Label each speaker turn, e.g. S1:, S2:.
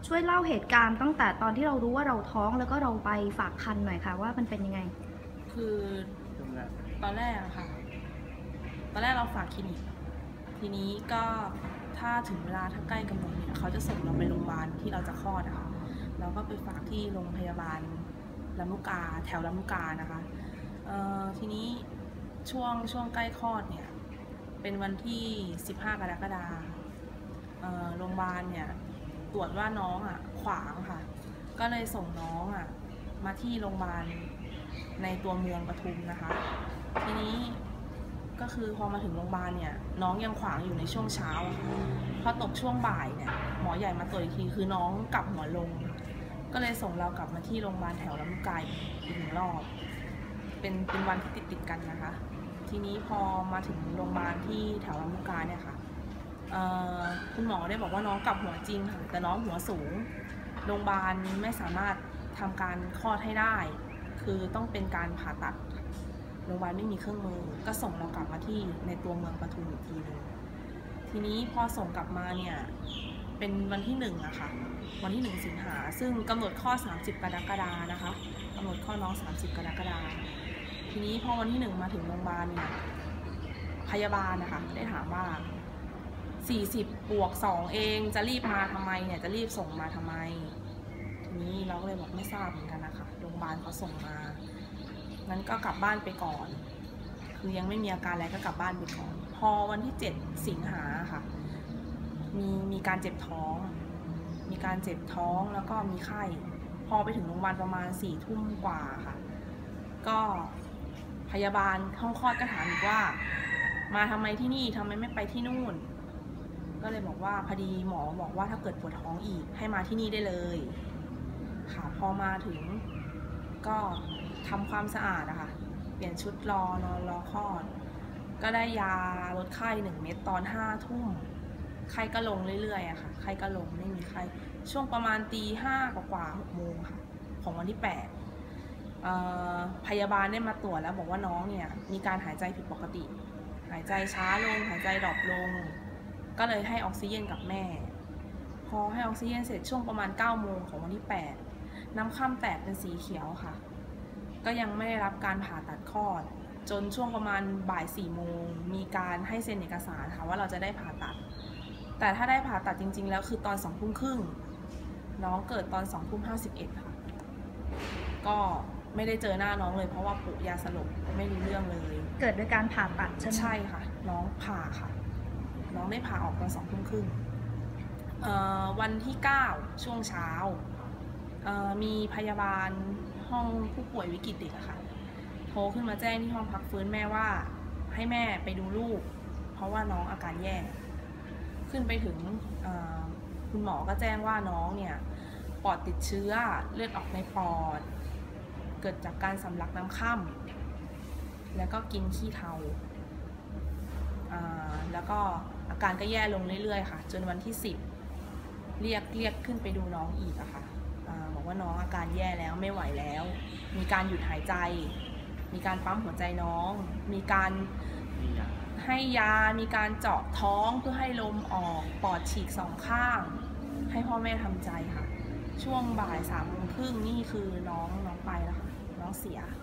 S1: ช่วยเล่าเหตุการณ์ตั้งแต่ตอนที่เรารู้ว่าเราท้องแล้วก็เราไปฝากครรภ์หน่อยค่ะว่ามันเป็นยังไง
S2: คือตอนแรกอะค่ะตอนแรกเราฝากคลินิกทีนี้ก็ถ้าถึงเวลาถ้าใกล้กำหนดเนี่ยเขาจะส่งเราไปโรงพยาบาลที่เราจะคลอดอะค่ะเราก็ไปฝากที่โรงพยาบาลลำลูกกาแถวลำลูกกานะคะทีนี้ช่วงใกล้คลอดเนี่ยเป็นวันที่15 กรกฎาคมโรงพยาบาลเนี่ยตรวจว่าน้องอะขวางค่ะก็เลยส่งน้องอะมาที่โรงพยาบาลในตัวเมืองปทุมนะคะทีนี้ก็คือพอมาถึงโรงพยาบาลเนี่ยน้องยังขวางอยู่ในช่วงเช้าพอตกช่วงบ่ายเนี่ยหมอใหญ่มาตรวจอีกทีคือน้องกลับหัวลงก็เลยส่งเรากลับมาที่โรงพยาบาลแถวลำลูกกาอีก1 รอบเป็นวันที่ติดกันนะคะทีนี้พอมาถึงโรงพยาบาลที่แถวลำลูกกาเนี่ยค่ะคุณหมอได้บอกว่าน้องกลับหัวจริงค่ะแต่น้องหัวสูงโรงพยาบาลไม่สามารถทำการคลอดให้ได้คือต้องเป็นการผ่าตัดโรงพยาบาลไม่มีเครื่องมือก็ส่งเรากลับมาที่ในตัวเมืองปทุมอีกทีนึงทีนี้พอส่งกลับมาเนี่ยเป็นวันที่1อะค่ะวันที่1 สิงหาซึ่งกำหนดคลอด30 กรกฎาคมนะคะกำหนดคลอดน้อง30 กรกฎาคมทีนี้พอวันที่1มาถึงโรงพยาบาลเนี่ยพยาบาลนะคะได้ถามว่า40+2เองจะรีบมาทำไมเนี่ยจะรีบส่งมาทำไมทีนี้เราก็เลยบอกไม่ทราบเหมือนกันนะคะโรงพยาบาลเขาส่งมางั้นก็กลับบ้านไปก่อนคือยังไม่มีอาการอะไรก็กลับบ้านไปก่อนพอวันที่7 สิงหาค่ะมีการเจ็บท้องแล้วก็มีไข้พอไปถึงโรงพยาบาลประมาณ4 ทุ่มกว่าค่ะก็พยาบาลห้องคลอดก็ถามอีกว่ามาทำไมที่นี่ทำไมไม่ไปที่นู่นก็เลยบอกว่าพอดีหมอบอกว่าถ้าเกิดปวดท้องอีกให้มาที่นี่ได้เลยค่ะพอมาถึงก็ทำความสะอาดอะค่ะเปลี่ยนชุดนอนรอคลอดก็ได้ยาลดไข้1 เม็ดตอน5 ทุ่มไข้ก็ลงเรื่อยๆอะค่ะไข้ก็ลงไม่มีไข้ช่วงประมาณตี 5 กว่า6 โมงค่ะของวันที่8พยาบาลได้มาตรวจแล้วบอกว่าน้องเนี่ยมีการหายใจผิดปกติหายใจช้าลงหายใจดรอปลงก็เลยให้ออกซิเจนกับแม่พอให้ออกซิเจนเสร็จช่วงประมาณ9 โมงของวันที่8น้ำค่ำแตกเป็นสีเขียวค่ะก็ยังไม่ได้รับการผ่าตัดคลอดจนช่วงประมาณบ่าย4 โมงมีการให้เซ็นเอกสารค่ะว่าเราจะได้ผ่าตัดแต่ถ้าได้ผ่าตัดจริงๆแล้วคือตอน2 ทุ่มครึ่งน้องเกิดตอน2 ทุ่ม 51ค่ะก็ไม่ได้เจอหน้าน้องเลยเพราะว่าปุ๊ยาสลบไม่รู้เรื่องเลย
S1: เกิดโดยการผ่าตัดใช่ไหม
S2: ใช่ค่ะน้องผ่าค่ะน้องได้ผ่าออกตอน2 ทุ่มครึ่งวันที่9ช่วงเช้ามีพยาบาลห้องผู้ป่วยวิกฤตเด็กอะค่ะโทรขึ้นมาแจ้งที่ห้องพักฟื้นแม่ว่าให้แม่ไปดูลูกเพราะว่าน้องอาการแย่ขึ้นไปถึงคุณหมอก็แจ้งว่าน้องเนี่ยปอดติดเชื้อเลือดออกในปอดเกิดจากการสำลักน้ำค่ำแล้วก็กินขี้เถ้าแล้วก็อาการก็แย่ลงเรื่อยๆค่ะจนวันที่10เรียกขึ้นไปดูน้องอีกอะค่ะบอกว่าน้องอาการแย่แล้วไม่ไหวแล้วมีการหยุดหายใจมีการปั๊มหัวใจน้องมีการให้ยามีการเจาะท้องเพื่อให้ลมออกปอดฉีก2 ข้างให้พ่อแม่ทำใจค่ะช่วงบ่าย3 โมงครึ่งนี่คือน้องไปแล้วค่ะน้องเสีย